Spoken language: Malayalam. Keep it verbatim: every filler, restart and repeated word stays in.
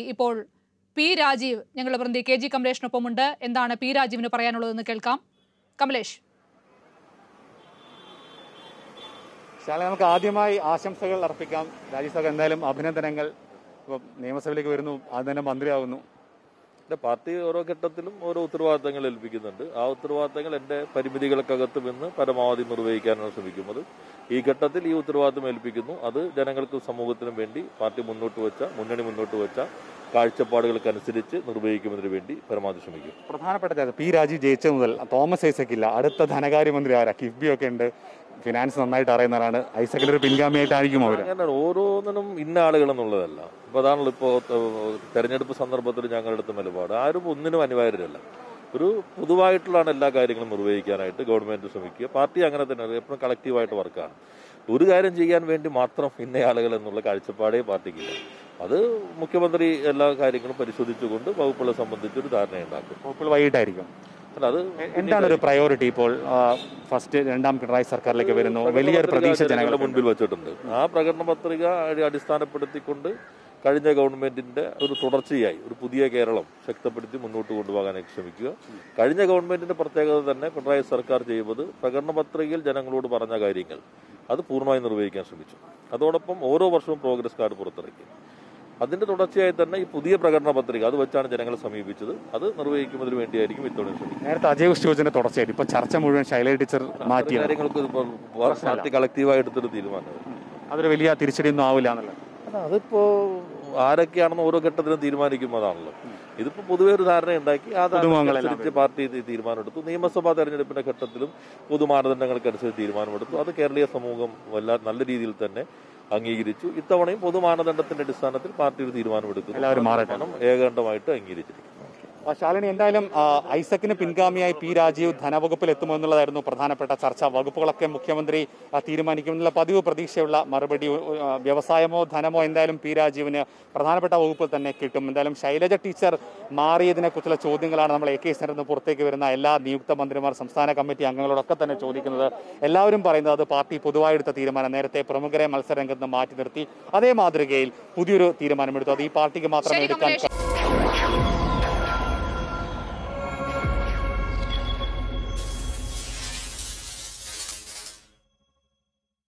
ഇപ്പോൾ പി രാജീവ് ഞങ്ങളുടെ പ്രതി കെ ജി കമലേഷിനൊപ്പമുണ്ട്. എന്താണ് പി രാജീവിന് പറയാനുള്ളതെന്ന് കേൾക്കാം. കമലേഷ്, നമുക്ക് ആദ്യമായി ആശംസകൾ അർപ്പിക്കാം. രാജീവ് സാർ, എന്തായാലും അഭിനന്ദനങ്ങൾ. ഇപ്പം നിയമസഭയിലേക്ക് വരുന്നു, അത് തന്നെ മന്ത്രിയാവുന്നു. എൻ്റെ പാർട്ടി ഓരോ ഘട്ടത്തിലും ഓരോ ഉത്തരവാദിത്തങ്ങൾ ഏൽപ്പിക്കുന്നുണ്ട്. ആ ഉത്തരവാദിത്തങ്ങൾ എൻ്റെ പരിമിതികൾക്കകത്ത് നിന്ന് പരമാവധി നിർവഹിക്കാനാണ് ശ്രമിക്കുന്നത്. ഈ ഘട്ടത്തിൽ ഈ ഉത്തരവാദിത്തം ഏൽപ്പിക്കുന്നു. അത് ജനങ്ങൾക്കും സമൂഹത്തിനും വേണ്ടി പാർട്ടി മുന്നോട്ട് വെച്ച മുന്നണി മുന്നോട്ട് വെച്ച കാഴ്ചപ്പാടുകൾക്കനുസരിച്ച് നിർവഹിക്കുന്നതിന് വേണ്ടി പരമാവധി ശ്രമിക്കും. പ്രധാനപ്പെട്ട പി രാജീവ് ജയിച്ച മുതൽ തോമസ് ഐസക്കില്ല, അടുത്ത ധനകാര്യമന്ത്രി ആരാ? കിഫ്ബി ഒക്കെ ഉണ്ട്, ഫിനാൻസ് നന്നായിട്ട് അറിയുന്നവരാണ്. ഐസക്കിലൊരു പിൻഗാമിയായിട്ടായിരിക്കും അവർ. അങ്ങനെ ഓരോന്നിനും ഇന്ന ആളുകൾ എന്നുള്ളതല്ല. അപ്പോൾ അതാണല്ലോ ഇപ്പോൾ തെരഞ്ഞെടുപ്പ് സന്ദർഭത്തിൽ ഞങ്ങളുടെ അടുത്ത് നിലപാട്. ആരും ഒന്നിനും അനിവാര്യരല്ല. ഒരു പൊതുവായിട്ടുള്ളതാണ് എല്ലാ കാര്യങ്ങളും നിർവഹിക്കാനായിട്ട് ഗവൺമെന്റ് ശ്രമിക്കുക. പാർട്ടി അങ്ങനെ തന്നെ എപ്പോഴും കളക്റ്റീവായിട്ട് വർക്കാണ്. ഒരു കാര്യം ചെയ്യാൻ വേണ്ടി മാത്രം ഇന്ന ആളുകൾ എന്നുള്ള കാഴ്ചപ്പാടേ പാർട്ടിക്കില്ല. അത് മുഖ്യമന്ത്രി എല്ലാ കാര്യങ്ങളും പരിശോധിച്ചുകൊണ്ട് വകുപ്പുകളെ സംബന്ധിച്ചൊരു ധാരണയുണ്ടാക്കും. വകുപ്പുകൾ വൈകിട്ടായിരിക്കും. അല്ല, അത് എന്താണ് ഒരു പ്രയോറിറ്റി ഇപ്പോൾ? ഫസ്റ്റ് രണ്ടാം പിണറായി സർക്കാരിലേക്ക് വരുന്നു, വലിയൊരു പ്രതീക്ഷ ജനങ്ങളുടെ മുൻപിൽ വെച്ചിട്ടുണ്ട്. ആ പ്രകടന പത്രിക അടിസ്ഥാനപ്പെടുത്തിക്കൊണ്ട് കഴിഞ്ഞ ഗവൺമെന്റിന്റെ ഒരു തുടർച്ചയായി ഒരു പുതിയ കേരളം ശക്തിപ്പെടുത്തി മുന്നോട്ട് കൊണ്ടുപോകാനായിട്ട് ശ്രമിക്കുക. കഴിഞ്ഞ ഗവൺമെന്റിന്റെ പ്രത്യേകത തന്നെ പിണറായി സർക്കാർ ചെയ്യുന്നത് പ്രകടന പത്രികയിൽ ജനങ്ങളോട് പറഞ്ഞ കാര്യങ്ങൾ അത് പൂർണ്ണമായി നിർവഹിക്കാൻ ശ്രമിച്ചു. അതോടൊപ്പം ഓരോ വർഷവും പ്രോഗ്രസ് കാർഡ് പുറത്തിറക്കി. അതിന്റെ തുടർച്ചയായി തന്നെ ഈ പുതിയ പ്രകടന പത്രിക അത് വെച്ചാണ് ജനങ്ങളെ സമീപിച്ചത്. അത് നിർവഹിക്കുന്നതിന് വേണ്ടിയായിരിക്കും ഇത്തവണ ശ്രമിക്കുന്നത്. നേരത്തെ അജയ് സ്റ്റോജിന്റെ തുടർച്ചയായിട്ട് ഇപ്പൊ ചർച്ച മുഴുവൻ ശൈലജ ടീച്ചർ മാറ്റിയ കാര്യങ്ങൾക്ക് പാർട്ടി കളക്റ്റീവായി എടുത്തൊരു തീരുമാനം. അതൊരു വലിയ തിരിച്ചടിയൊന്നും ആവില്ല എന്നുള്ളത്. അല്ല, അതിപ്പോ ആരൊക്കെയാണെന്ന് ഓരോ ഘട്ടത്തിലും തീരുമാനിക്കുന്നതാണല്ലോ. ഇതിപ്പോ പൊതുവെ ഒരു ധാരണ ഉണ്ടാക്കി ആ ധാരണ പാർട്ടി തീരുമാനമെടുത്തു. നിയമസഭാ തെരഞ്ഞെടുപ്പിന്റെ ഘട്ടത്തിലും പൊതുമാനദണ്ഡങ്ങൾക്കനുസരിച്ച് തീരുമാനമെടുത്തു. അത് കേരളീയ സമൂഹം വല്ല നല്ല രീതിയിൽ തന്നെ അംഗീകരിച്ചു. ഇത്തവണയും പൊതുമാനദണ്ഡത്തിന്റെ അടിസ്ഥാനത്തിൽ പാർട്ടി ഒരു തീരുമാനമെടുക്കുന്നു. എല്ലാവരും മാറണം, ഏകകണ്ഠമായിട്ട് അംഗീകരിച്ചിരിക്കുന്നു. ശാലിനി, എന്തായാലും ഐസക്കിന് പിൻഗാമിയായി പി രാജീവ് ധനവകുപ്പിൽ എത്തുമോ എന്നുള്ളതായിരുന്നു പ്രധാനപ്പെട്ട ചർച്ച. വകുപ്പുകളൊക്കെ മുഖ്യമന്ത്രി തീരുമാനിക്കുമെന്നുള്ള പതിവ് പ്രതീക്ഷയുള്ള മറുപടി. വ്യവസായമോ ധനമോ എന്തായാലും പി രാജീവിന് പ്രധാനപ്പെട്ട വകുപ്പിൽ തന്നെ കിട്ടും. എന്തായാലും ശൈലജ ടീച്ചർ മാറിയതിനെ കുറിച്ചുള്ള ചോദ്യങ്ങളാണ് നമ്മൾ എ കെ സെന്ററിൽ നിന്ന് പുറത്തേക്ക് വരുന്ന എല്ലാ നിയുക്ത മന്ത്രിമാർ, സംസ്ഥാന കമ്മിറ്റി അംഗങ്ങളോടൊക്കെ തന്നെ ചോദിക്കുന്നത്. എല്ലാവരും പറയുന്നത് അത് പാർട്ടി പൊതുവായെടുത്ത തീരുമാനം. നേരത്തെ പ്രമുഖരെ മത്സരരംഗത്ത് നിന്ന് മാറ്റി നിർത്തി അതേ മാതൃകയിൽ പുതിയൊരു തീരുമാനമെടുത്തു. അത് ഈ പാർട്ടിക്ക് മാത്രമേ എടുക്കാൻ